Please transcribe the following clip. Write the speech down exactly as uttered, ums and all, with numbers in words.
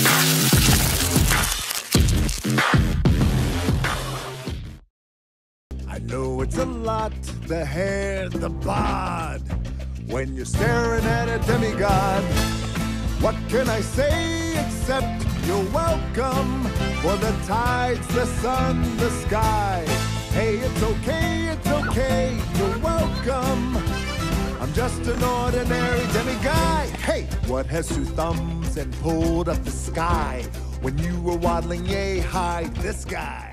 I know it's a lot, the hair, the bod, when you're staring at a demigod. What can I say except you're welcome for the tides, the sun, the sky. Hey, it's okay, it's okay, you're welcome. I'm just an ordinary demiguy. Hey, what has two thumbs and pulled up the sky when you were waddling yay high? This guy.